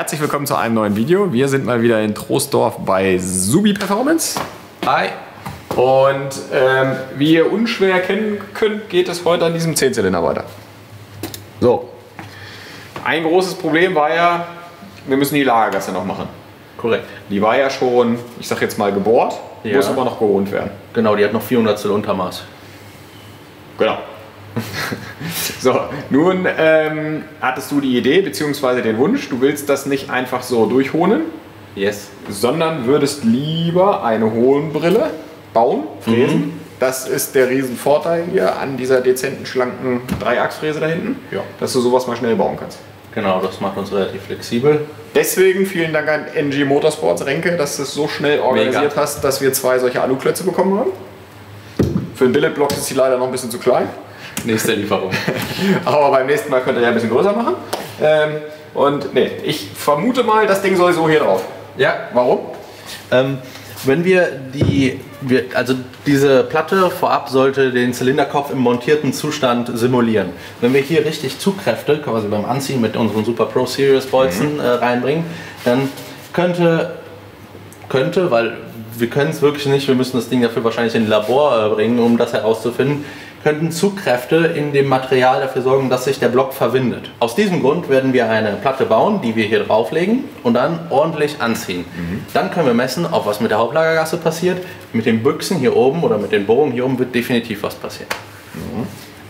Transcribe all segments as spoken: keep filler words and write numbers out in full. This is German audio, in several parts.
Herzlich willkommen zu einem neuen Video. Wir sind mal wieder in Troisdorf bei Subi Performance. Hi. Und ähm, wie ihr unschwer erkennen könnt, geht es heute an diesem zehn Zylinder weiter. So. Ein großes Problem war ja, wir müssen die Lagergasse noch machen. Korrekt. Die war ja schon, ich sag jetzt mal, gebohrt, Ja. muss aber noch gerund werden. Genau, die hat noch vierhundertstel Untermaß. Genau. So, nun ähm, hattest du die Idee bzw. den Wunsch, du willst das nicht einfach so durchhonen, Yes. sondern würdest lieber eine Hohenbrille bauen, fräsen. Mhm. Das ist der Riesenvorteil hier an dieser dezenten, schlanken Dreiachsfräse da hinten, Ja. dass du sowas mal schnell bauen kannst. Genau, das macht uns relativ flexibel. Deswegen vielen Dank an N G Motorsports, Renke, dass du es so schnell organisiert Mega. hast, dass wir zwei solche Aluklötze bekommen haben. Für den Billetblock ist sie leider noch ein bisschen zu klein. Nächste Lieferung. Aber beim nächsten Mal könnt ihr ja ein bisschen größer machen. Ähm, und nee, ich vermute mal, das Ding soll so hier drauf. Ja. Warum? Ähm, wenn wir die, wir, also diese Platte vorab sollte den Zylinderkopf im montierten Zustand simulieren. Wenn wir hier richtig Zugkräfte quasi beim Anziehen mit unseren Super Pro Series Bolzen mhm. äh, reinbringen, dann könnte, könnte, weil wir können es wirklich nicht, wir müssen das Ding dafür wahrscheinlich in ein Labor äh, bringen, um das herauszufinden, könnten Zugkräfte in dem Material dafür sorgen, dass sich der Block verwindet. Aus diesem Grund werden wir eine Platte bauen, die wir hier drauflegen und dann ordentlich anziehen. Mhm. Dann können wir messen, ob was mit der Hauptlagergasse passiert. Mit den Büchsen hier oben oder mit den Bohrungen hier oben wird definitiv was passieren. Mhm.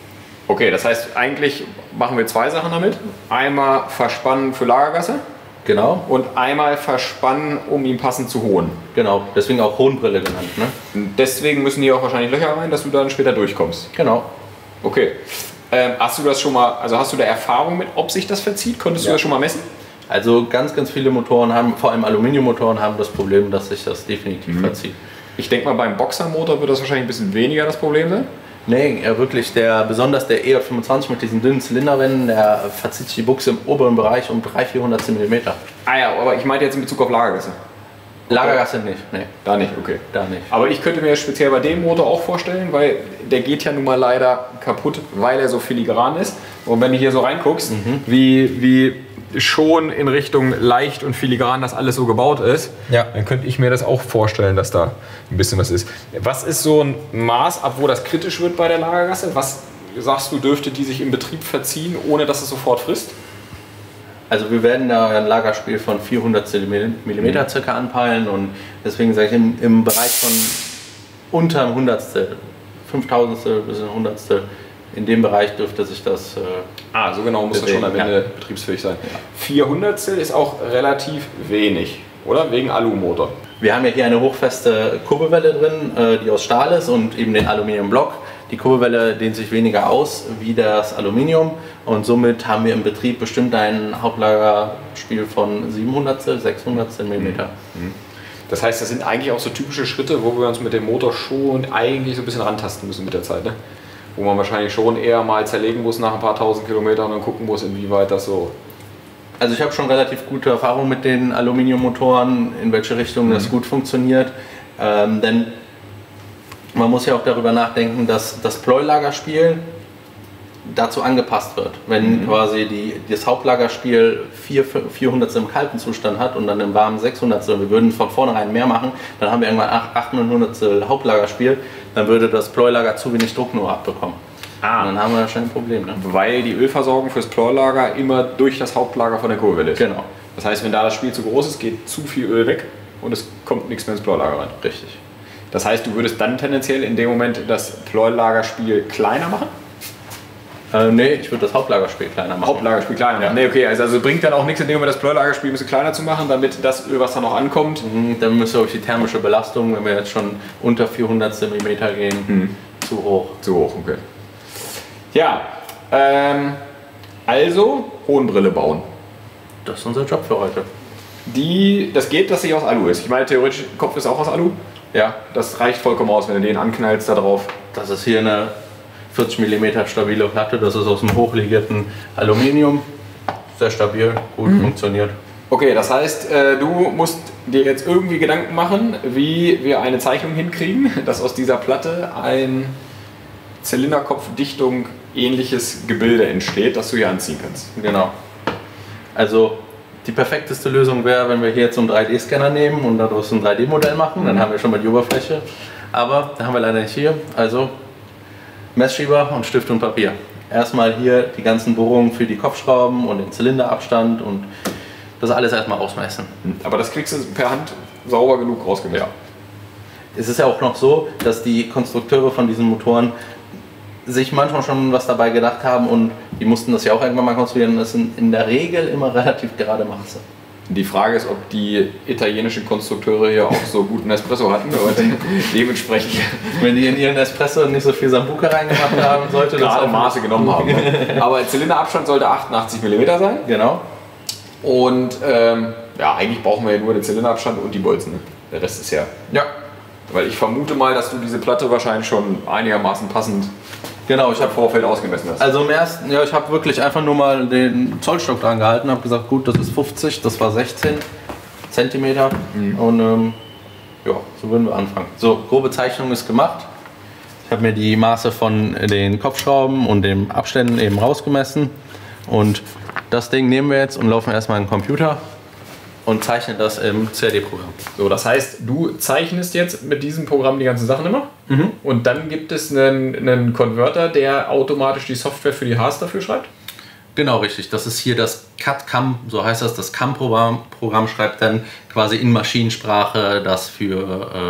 Okay, das heißt, eigentlich machen wir zwei Sachen damit. Einmal verspannen für Lagergasse. Genau. Und einmal verspannen, um ihn passend zu holen. Genau, deswegen auch Hohenbrille genannt. Ne? Deswegen müssen hier auch wahrscheinlich Löcher rein, dass du dann später durchkommst. Genau. Okay. Ähm, hast du das schon mal, also hast du da Erfahrung mit, ob sich das verzieht? Konntest Ja. du das schon mal messen? Also ganz, ganz viele Motoren haben, vor allem Aluminiummotoren, haben das Problem, dass sich das definitiv Mhm. verzieht. Ich denke mal, beim Boxermotor wird das wahrscheinlich ein bisschen weniger das Problem sein. Nee, ja, wirklich, der, besonders der E J fünfundzwanzig mit diesen dünnen Zylinderwänden, der verzieht sich die Buchse im oberen Bereich um dreihundert, vierhundert Millimeter. Ah ja, aber ich meinte jetzt in Bezug auf Lagergasse. Lagergasse nicht, nee, Da nicht, okay. da nicht. Aber ich könnte mir speziell bei dem Motor auch vorstellen, weil der geht ja nun mal leider kaputt, weil er so filigran ist. Und wenn du hier so reinguckst, mhm. wie, wie schon in Richtung leicht und filigran das alles so gebaut ist, Ja. dann könnte ich mir das auch vorstellen, dass da ein bisschen was ist. Was ist so ein Maß, ab wo das kritisch wird bei der Lagergasse? Was sagst du, dürfte die sich im Betrieb verziehen, ohne dass es sofort frisst? Also wir werden da ein Lagerspiel von vierhundert Millimeter Mhm. circa anpeilen und deswegen sage ich im, im Bereich von unter einem Hundertstel, fünftausendstel bis ein Hundertstel, in dem Bereich dürfte sich das... Äh, Ah, so genau muss das schon am Deswegen, Ende betriebsfähig sein. Ja. vierhundertstel ist auch relativ wenig, oder? Wegen Alumotor. Wir haben ja hier eine hochfeste Kurbelwelle drin, äh, die aus Stahl ist und eben den Aluminiumblock. Die Kurbelwelle dehnt sich weniger aus wie das Aluminium und somit haben wir im Betrieb bestimmt ein Hauptlagerspiel von siebenhundertstel, sechshundertstel Millimeter. Mhm. Das heißt, das sind eigentlich auch so typische Schritte, wo wir uns mit dem Motor schon eigentlich so ein bisschen rantasten müssen mit der Zeit, ne? Wo man wahrscheinlich schon eher mal zerlegen muss nach ein paar tausend Kilometern und dann gucken muss, inwieweit das so... Also ich habe schon relativ gute Erfahrungen mit den Aluminiummotoren, in welche Richtung Mhm. das gut funktioniert. Ähm, denn man muss ja auch darüber nachdenken, dass das Pleuelagerspiel dazu angepasst wird. Wenn mhm. quasi die, das Hauptlagerspiel vierhundertstel im kalten Zustand hat und dann im warmen sechshundertstel, wir würden von vornherein mehr machen, dann haben wir irgendwann achthundertstel Hauptlagerspiel, dann würde das Pleulager zu wenig Druck nur abbekommen. Ah. Und dann haben wir schon ein Problem. Ne? Weil die Ölversorgung fürs Pleulager immer durch das Hauptlager von der Kurbelwelle ist. Genau. Das heißt, wenn da das Spiel zu groß ist, geht zu viel Öl weg und es kommt nichts mehr ins Pleulager rein. Richtig. Das heißt, du würdest dann tendenziell in dem Moment das Pleulagerspiel kleiner machen? Äh, nee, ich würde das Hauptlagerspiel kleiner machen. Hauptlagerspiel kleiner machen. Ja. Nee, okay, also, also bringt dann auch nichts in dem Moment, das Pleulagerspiel ein bisschen kleiner zu machen, damit das Öl, was da noch ankommt. Mhm, dann müsste auch die thermische Belastung, wenn wir jetzt schon unter vierhundertstel Millimeter gehen, Mhm. zu hoch. Zu hoch, okay. Ja, ähm, also Hohenbrille bauen. Das ist unser Job für heute. Die, das geht, dass sie aus Alu ist. Ich meine, theoretisch, der Kopf ist auch aus Alu. Ja, Das reicht vollkommen aus, wenn du den anknallst da drauf. das ist hier eine vierzig Millimeter stabile Platte, das ist aus dem hochlegierten Aluminium. Sehr stabil, gut Mhm. funktioniert. Okay, das heißt, äh, du musst dir jetzt irgendwie Gedanken machen, wie wir eine Zeichnung hinkriegen, dass aus dieser Platte ein Zylinderkopfdichtung ähnliches Gebilde entsteht, das du hier anziehen kannst. Genau. Also die perfekteste Lösung wäre, wenn wir hier jetzt so einen drei D-Scanner nehmen und daraus ein drei D-Modell machen, dann haben wir schon mal die Oberfläche. Aber da haben wir leider nicht hier, also Messschieber und Stift und Papier. Erstmal hier die ganzen Bohrungen für die Kopfschrauben und den Zylinderabstand und das alles erstmal ausmessen. Aber das kriegst du per Hand sauber genug rausgemessen. Ja. Es ist ja auch noch so, dass die Konstrukteure von diesen Motoren sich manchmal schon was dabei gedacht haben und die mussten das ja auch irgendwann mal konstruieren. Das sind in der Regel immer relativ gerade Maße. Die Frage ist, ob die italienischen Konstrukteure hier auch so guten Espresso hatten oder dementsprechend, wenn die in ihren Espresso nicht so viel Sambuca reingemacht haben, sollte das gerade auch Maße genommen haben. Aber der Zylinderabstand sollte achtundachtzig Millimeter sein. Genau. Und ähm, ja, eigentlich brauchen wir ja nur den Zylinderabstand und die Bolzen. Ne? Der Rest ist ja. Ja. Weil ich vermute mal, dass du diese Platte wahrscheinlich schon einigermaßen passend genau, ich habe Vorfeld ausgemessen hast. Also im ersten, ja, ich habe wirklich einfach nur mal den Zollstock dran gehalten, habe gesagt, gut, das ist fünfzig, das war sechzehn Zentimeter mhm. und ähm, ja, so würden wir anfangen. So, grobe Zeichnung ist gemacht. Ich habe mir die Maße von den Kopfschrauben und den Abständen eben rausgemessen und das Ding nehmen wir jetzt und laufen erstmal in den Computer und zeichnen das im C A D-Programm. So, das heißt, du zeichnest jetzt mit diesem Programm die ganzen Sachen immer mhm. und dann gibt es einen, einen Konverter, der automatisch die Software für die Haars dafür schreibt? Genau, richtig. Das ist hier das C A D-Cam, so heißt das. Das Cam-Programm Programm schreibt dann quasi in Maschinensprache das für,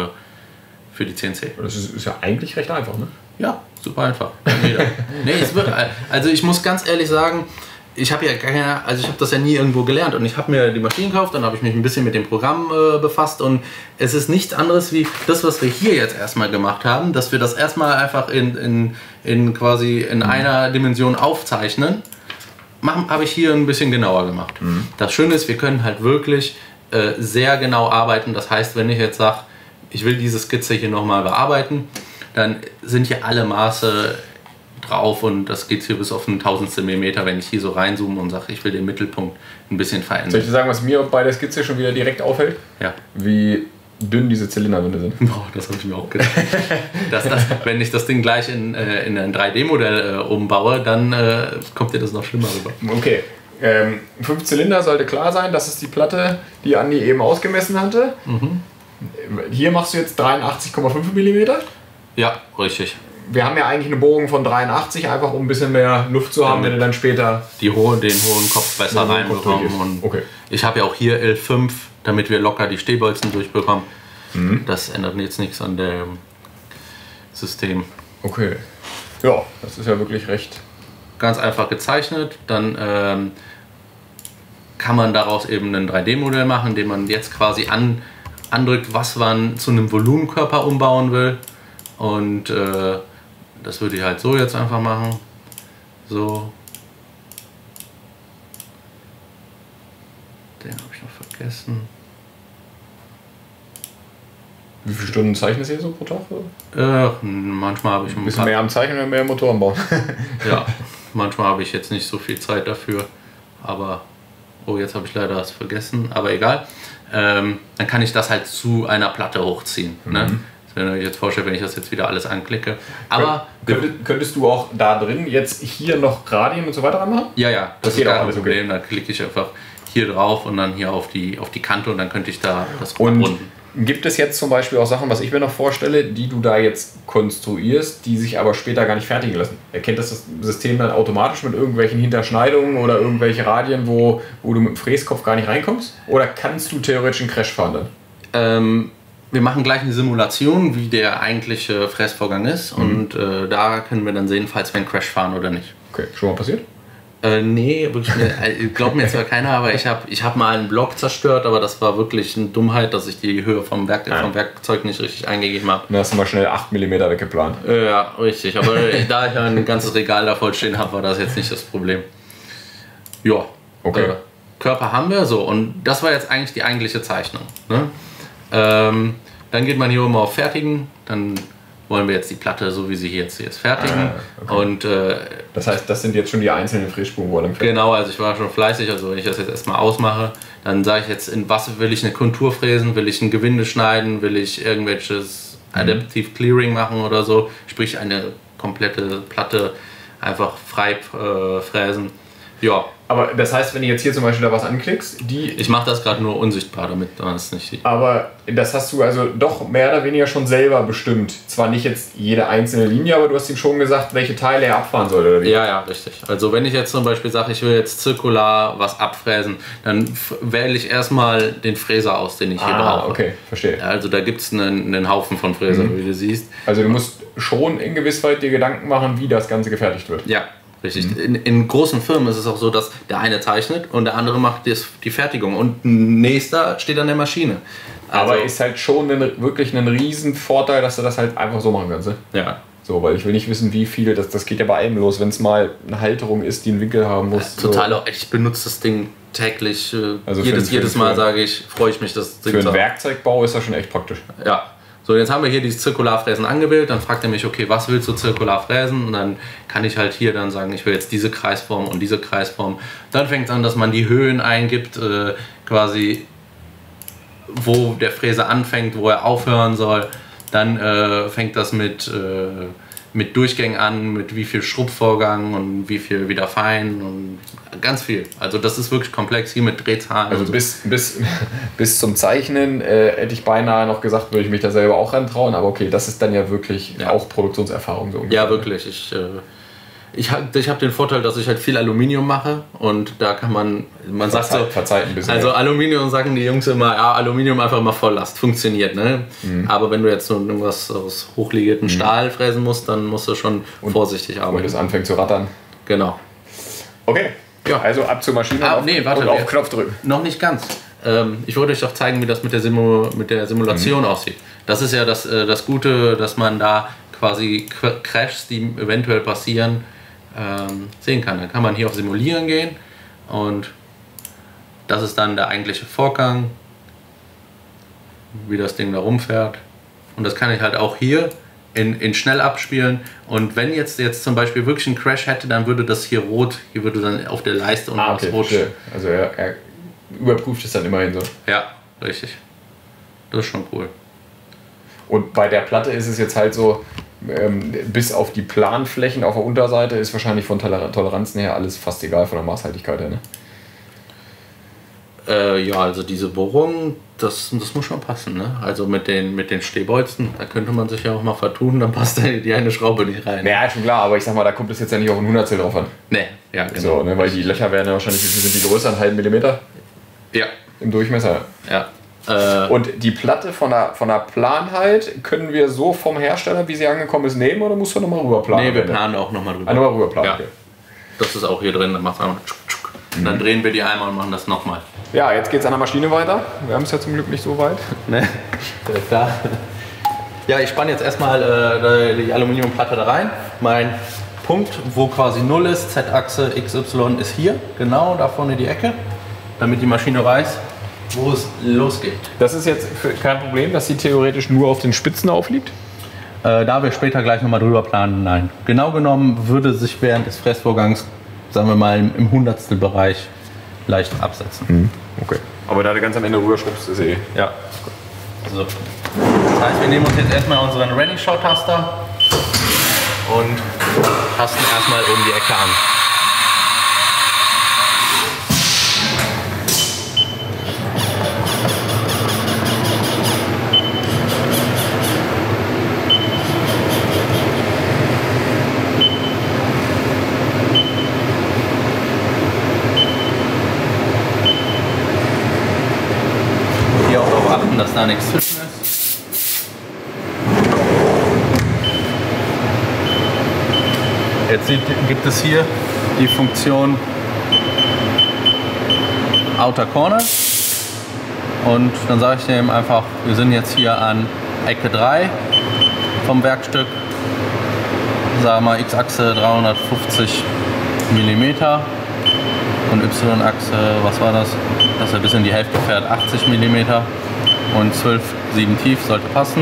äh, für die C N C. Das ist, ist ja eigentlich recht einfach, ne? Ja, super einfach. nee, es wird, also ich muss ganz ehrlich sagen, ich habe ja keine, also ich habe das ja nie irgendwo gelernt und ich habe mir die Maschinen gekauft, dann habe ich mich ein bisschen mit dem Programm äh, befasst und es ist nichts anderes wie das, was wir hier jetzt erstmal gemacht haben, dass wir das erstmal einfach in, in, in quasi in mhm. einer Dimension aufzeichnen, habe ich hier ein bisschen genauer gemacht. Mhm. Das Schöne ist, wir können halt wirklich äh, sehr genau arbeiten, das heißt, wenn ich jetzt sage, ich will diese Skizze hier nochmal bearbeiten, dann sind hier alle Maße drauf und das geht hier bis auf ein Tausendstel Millimeter, wenn ich hier so reinzoome und sage, ich will den Mittelpunkt ein bisschen verändern. Soll ich dir sagen, was mir bei der Skizze schon wieder direkt auffällt? Ja. Wie dünn diese Zylinderwände sind. Boah, das habe ich mir auch gedacht. dass das, wenn ich das Ding gleich in, äh, in ein drei D-Modell äh, umbaue, dann äh, kommt dir das noch schlimmer rüber. Okay. Ähm, fünf Zylinder sollte klar sein, das ist die Platte, die Andi eben ausgemessen hatte. Mhm. Hier machst du jetzt dreiundachtzig Komma fünf Millimeter. Ja, richtig. Wir haben ja eigentlich eine Bohrung von dreiundachtzig, einfach um ein bisschen mehr Luft zu haben, ja, wenn du dann später die hohe, den hohen Kopf besser reinbekommen. Okay. Ich habe ja auch hier L fünf, damit wir locker die Stehbolzen durchbekommen. Mhm. Das ändert jetzt nichts an dem System. Okay. Ja, das ist ja wirklich recht. Ganz einfach gezeichnet, dann ähm, kann man daraus eben ein drei D-Modell machen, indem man jetzt quasi an, andrückt, was man zu einem Volumenkörper umbauen will. Und äh, das würde ich halt so jetzt einfach machen. So. Den habe ich noch vergessen. Wie viele Stunden zeichnest du hier so pro Tag? Äh, manchmal habe ich ein bisschen mehr am Zeichnen und mehr am Motoren bauen. Ja, manchmal habe ich jetzt nicht so viel Zeit dafür. Aber, oh, jetzt habe ich leider was vergessen. Aber egal. Ähm, dann kann ich das halt zu einer Platte hochziehen. Mhm. Ne? Wenn ihr euch jetzt vorstellt, wenn ich das jetzt wieder alles anklicke. Aber könntest, könntest du auch da drin jetzt hier noch Radien und so weiter anmachen? Ja, ja, das, das ist gar kein Problem. Okay. Da klicke ich einfach hier drauf und dann hier auf die, auf die Kante und dann könnte ich da das abrunden. Gibt es jetzt zum Beispiel auch Sachen, was ich mir noch vorstelle, die du da jetzt konstruierst, die sich aber später gar nicht fertigen lassen? Erkennt das das System dann automatisch mit irgendwelchen Hinterschneidungen oder irgendwelche Radien, wo, wo du mit dem Fräskopf gar nicht reinkommst? Oder kannst du theoretisch einen Crash fahren dann? Ähm, wir machen gleich eine Simulation, wie der eigentliche Fräsvorgang ist. Mhm. Und äh, da können wir dann sehen, falls wir einen Crash fahren oder nicht. Okay, schon mal passiert? Äh, nee, wirklich, äh, glaubt mir zwar keiner, aber ich habe ich hab mal einen Block zerstört, aber das war wirklich eine Dummheit, dass ich die Höhe vom, Werk, ja. vom Werkzeug nicht richtig eingegeben habe. Dann hast du mal schnell acht Millimeter weggeplant. Äh, ja, richtig, aber da ich ein ganzes Regal da voll stehen habe, war das jetzt nicht das Problem. Ja, okay. Äh, Körper haben wir so und das war jetzt eigentlich die eigentliche Zeichnung. Ne? Ähm, dann geht man hier oben auf Fertigen, dann wollen wir jetzt die Platte, so wie sie hier jetzt hier ist, fertigen. Ah, okay. Und, äh, das heißt, das sind jetzt schon die einzelnen Frässpuren, wo er genau, also ich war schon fleißig, also wenn ich das jetzt erstmal ausmache, dann sage ich jetzt, in was will ich eine Kontur fräsen, will ich ein Gewinde schneiden, will ich irgendwelches mhm. Adaptive Clearing machen oder so, sprich eine komplette Platte einfach frei äh, fräsen. Ja. Aber das heißt, wenn du jetzt hier zum Beispiel da was anklickst, die... Ich mache das gerade nur unsichtbar, damit man es nicht sieht. Aber das hast du also doch mehr oder weniger schon selber bestimmt. Zwar nicht jetzt jede einzelne Linie, aber du hast ihm schon gesagt, welche Teile er abfahren soll, oder wie? Ja, ja, richtig. Also wenn ich jetzt zum Beispiel sage, ich will jetzt zirkular was abfräsen, dann wähle ich erstmal den Fräser aus, den ich hier ah, brauche. Okay, verstehe. Also da gibt es einen, einen Haufen von Fräsern, mhm. wie du siehst. Also du musst schon in gewisser Weise dir Gedanken machen, wie das Ganze gefertigt wird. Ja. Richtig. Mhm. In, in großen Firmen ist es auch so, dass der eine zeichnet und der andere macht das, die Fertigung und ein nächster steht an der Maschine. Also aber ist halt schon ein, wirklich ein riesen Vorteil, dass du das halt einfach so machen kannst. Ne? Ja. So, weil ich will nicht wissen, wie viele, das, das geht ja bei allem los, wenn es mal eine Halterung ist, die einen Winkel haben muss. Ja, total, so. Ich benutze das Ding täglich. Also jedes für, jedes für, Mal sage ich, freue ich mich, das Ding zu haben. Für einen Werkzeugbau ist das schon echt praktisch. Ja. So, jetzt haben wir hier dieses Zirkularfräsen angewählt, dann fragt er mich, okay, was willst du zirkular fräsen? Und dann kann ich halt hier dann sagen, ich will jetzt diese Kreisform und diese Kreisform. Dann fängt es an, dass man die Höhen eingibt, äh, quasi wo der Fräser anfängt, wo er aufhören soll. Dann äh, fängt das mit, äh, mit Durchgängen an, mit wie viel Schrubbvorgang und wie viel wieder fein und ganz viel. Also das ist wirklich komplex, hier mit Drehzahlen. Also so. bis, bis, bis zum Zeichnen äh, hätte ich beinahe noch gesagt, würde ich mich da selber auch rantrauen, aber okay, das ist dann ja wirklich ja. auch Produktionserfahrung so ungefähr. Ja, wirklich. Ich, äh, ich habe ich hab den Vorteil, dass ich halt viel Aluminium mache und da kann man, man sagt so, verzeiht ein bisschen. Also Aluminium sagen die Jungs immer, ja, Aluminium einfach mal Volllast, funktioniert, ne? Mhm. Aber wenn du jetzt so irgendwas aus hochlegiertem mhm. Stahl fräsen musst, dann musst du schon und, vorsichtig arbeiten. Und es anfängt zu rattern. Genau. Okay. Ja, also ab zur Maschine ah, auf, nee, warte, und auf Knopf drücken. Noch nicht ganz. Ähm, ich wollte euch doch zeigen, wie das mit der, Simu mit der Simulation mhm. aussieht. Das ist ja das, äh, das Gute, dass man da quasi Crashs, die eventuell passieren, ähm, sehen kann. Dann kann man hier auf Simulieren gehen und das ist dann der eigentliche Vorgang, wie das Ding da rumfährt. Und das kann ich halt auch hier In, in schnell abspielen und wenn jetzt, jetzt zum Beispiel wirklich ein Crash hätte, dann würde das hier rot, hier würde dann auf der Leiste und ah, okay, rot stehen. Also er, er überprüft es dann immerhin so. Ja, richtig. Das ist schon cool. Und bei der Platte ist es jetzt halt so, ähm, bis auf die Planflächen auf der Unterseite ist wahrscheinlich von Toler Toleranzen her alles fast egal von der Maßhaltigkeit her, ne? Äh, ja, also diese Bohrung, das, das muss schon passen, ne? Also mit den, mit den Stehbolzen, da könnte man sich ja auch mal vertun, dann passt die eine Schraube nicht rein. Ja, schon klar, aber ich sag mal, da kommt es jetzt ja nicht auf ein Hundertstel drauf an. Ne, ja, genau. So, ne, weil die Löcher werden ja wahrscheinlich, wie viel sind die größer, einen halben Millimeter? Ja. Im Durchmesser. Ja. Äh, Und die Platte von der, von der Planheit können wir so vom Hersteller, wie sie angekommen ist, nehmen oder musst du nochmal rüber planen? Ne, wir planen auch nochmal drüber. Ah, nochmal rüber planen, ja. Okay. Das ist auch hier drin, dann macht es einmal tschuk, tschuk. Und dann drehen wir die einmal und machen das nochmal. Ja, jetzt geht es an der Maschine weiter. Wir haben es ja zum Glück nicht so weit. Ne, klar. Ja, ich spanne jetzt erstmal äh, die Aluminiumplatte da rein. Mein Punkt, wo quasi null ist, Z-Achse, X Y ist hier, genau da vorne die Ecke, damit die Maschine weiß, wo es losgeht. Das ist jetzt kein Problem, dass sie theoretisch nur auf den Spitzen aufliegt? Äh, da wir später gleich nochmal drüber planen, nein. Genau genommen würde sich während des Fressvorgangs, sagen wir mal, im Hundertstelbereich leicht absetzen. Mhm. Okay. Aber da du ganz am Ende rüberschrubbst, ist eh. Ja. So. Das heißt, wir nehmen uns jetzt erstmal unseren Running-Show-Taster und tasten erstmal um die Ecke an. Dass da nichts zwischen ist. Jetzt sieht, gibt es hier die Funktion Outer Corner und dann sage ich dem einfach, wir sind jetzt hier an Ecke drei vom Werkstück, sagen wir mal X-Achse dreihundertfünfzig Millimeter und Y-Achse, was war das? Dass er bis in die Hälfte fährt, achtzig Millimeter. Und zwölf Komma sieben tief sollte passen.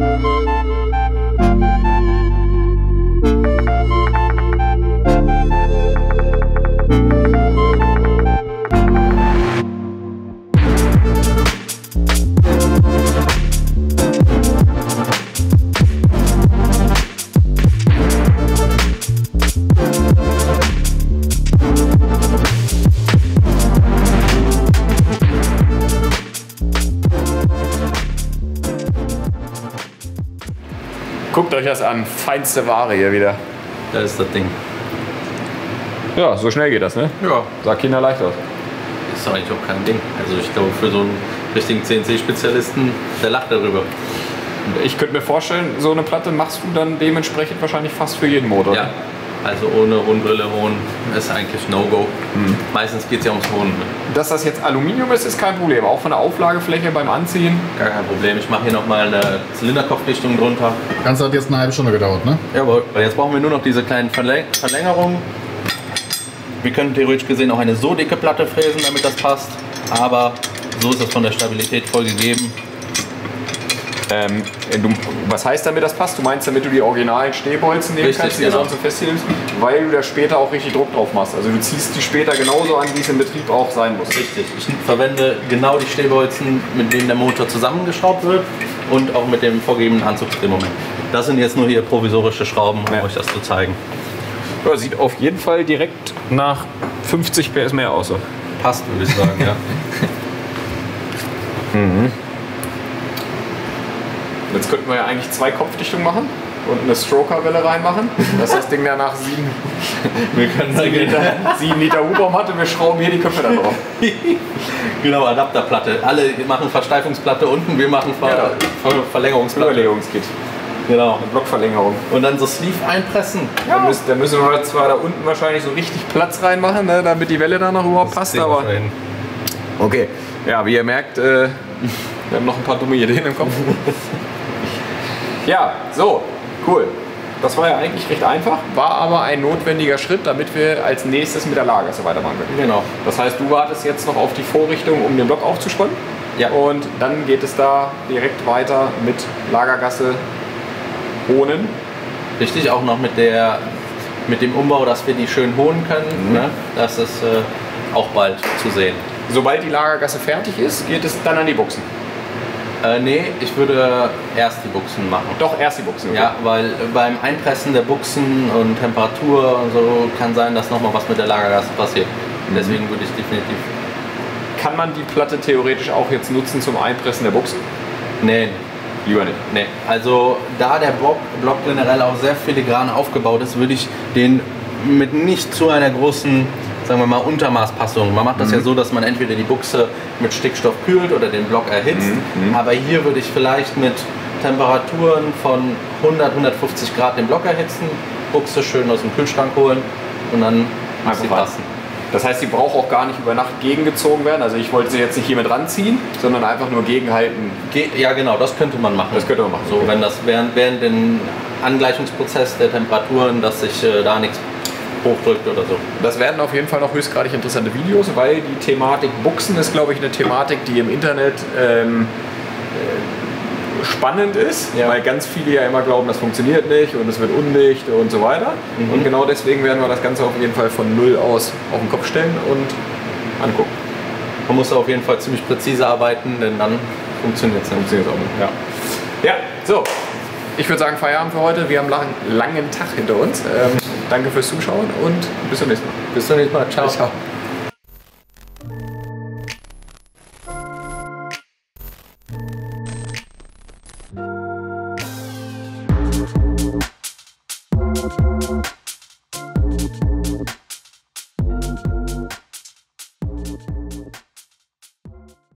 Guckt euch das an, feinste Ware hier wieder. Das ist das Ding. Ja, so schnell geht das, ne? Ja. Sah Kinder leicht aus. Ist doch eigentlich auch kein Ding. Also ich glaube, für so einen richtigen C N C-Spezialisten, der lacht darüber. Ich könnte mir vorstellen, so eine Platte machst du dann dementsprechend wahrscheinlich fast für jeden Motor. Ja, also ohne Rundrille holen ist eigentlich No-Go. Mhm. Meistens geht es ja ums Holen. Dass das jetzt Aluminium ist, ist kein Problem. Auch von der Auflagefläche beim Anziehen. Gar kein Problem. Ich mache hier nochmal eine Zylinderkopfdichtung drunter. Ganz hat jetzt eine halbe Stunde gedauert, ne? Jawohl. Jetzt brauchen wir nur noch diese kleinen Verläng Verlängerungen. Wir können theoretisch gesehen auch eine so dicke Platte fräsen, damit das passt. Aber so ist das von der Stabilität voll gegeben. Ähm, du, was heißt damit, das passt? Du meinst, damit du die originalen Stehbolzen nehmen Richtig, kannst, die genau. du sonst so festhältst, weil du da später auch richtig Druck drauf machst. Also du ziehst die später genauso an, wie es im Betrieb auch sein muss. Richtig. Ich verwende genau die Stehbolzen, mit denen der Motor zusammengeschraubt wird und auch mit dem vorgegebenen Anzugsdrehmoment. Das sind jetzt nur hier provisorische Schrauben, um Ja. euch das zu zeigen. Ja, sieht auf jeden Fall direkt nach fünfzig P S mehr aus. So. Passt, würde ich sagen, ja. Mhm. Jetzt könnten wir ja eigentlich zwei Kopfdichtungen machen und eine Strokerwelle reinmachen, dass das Ding danach sieben, Wir können sieben, Liter, sieben Liter Hubraum hat und wir schrauben hier die Köpfe da drauf. Genau, Adapterplatte. Alle machen Versteifungsplatte unten, wir machen Ver Ja. Ver Verlängerungsplatte. Überlegungskit. Genau. Eine Blockverlängerung. Und dann so Sleeve einpressen. Da, müssen, da müssen wir zwar da unten wahrscheinlich so richtig Platz reinmachen, ne, damit die Welle da noch überhaupt passt, Sehen wir aber. vorhin. Okay. Ja, wie ihr merkt, äh, wir haben noch ein paar dumme Ideen im Kopf. Ja, so, cool. Das war ja eigentlich recht einfach, war aber ein notwendiger Schritt, damit wir als nächstes mit der Lagergasse weitermachen können. Genau. Das heißt, du wartest jetzt noch auf die Vorrichtung, um den Block aufzuspannen. Ja. Und dann geht es da direkt weiter mit Lagergasse Hohnen. Richtig, auch noch mit, der, mit dem Umbau, dass wir die schön holen können. Mhm. Ne? Das ist äh, auch bald zu sehen. Sobald die Lagergasse fertig ist, geht es dann an die Buchsen. Äh, nee, ich würde erst die Buchsen machen. Doch, erst die Buchsen. Okay. Ja, weil beim Einpressen der Buchsen und Temperatur und so kann sein, dass nochmal was mit der Lagergasse passiert. Mhm. Deswegen würde ich definitiv... Kann man die Platte theoretisch auch jetzt nutzen zum Einpressen der Buchsen? Nee, Lieber nicht. nee. Also da der Block, Block generell auch sehr filigran aufgebaut ist, würde ich den mit nicht zu einer großen, sagen wir mal, Untermaßpassung. Man macht das Mhm. ja so, dass man entweder die Buchse mit Stickstoff kühlt oder den Block erhitzt. Mhm. Aber hier würde ich vielleicht mit Temperaturen von hundert, hundertfünfzig Grad den Block erhitzen, Buchse schön aus dem Kühlschrank holen und dann muss sie Einfach rein. passen. Das heißt, sie braucht auch gar nicht über Nacht gegengezogen werden. Also ich wollte sie jetzt nicht hier mit ranziehen, sondern einfach nur gegenhalten. Ge ja genau, das könnte man machen. Das könnte man machen. So, wenn das während, während den Angleichungsprozess der Temperaturen, dass sich äh, da nichts hochdrückt oder so. Das werden auf jeden Fall noch höchstgradig interessante Videos, weil die Thematik Buchsen ist, glaube ich, eine Thematik, die im Internet ähm, äh, spannend ist, Ja. weil ganz viele ja immer glauben, das funktioniert nicht und es wird undicht und so weiter. Mhm. Und genau deswegen werden wir das Ganze auf jeden Fall von Null aus auf den Kopf stellen und angucken. Man muss auf jeden Fall ziemlich präzise arbeiten, denn dann funktioniert es Funktioniert auch nicht. Ja. Ja, so. Ich würde sagen, Feierabend für heute. Wir haben einen langen, langen Tag hinter uns. Ähm, danke fürs Zuschauen und bis zum nächsten Mal. Bis zum nächsten Mal. Ciao. Ciao.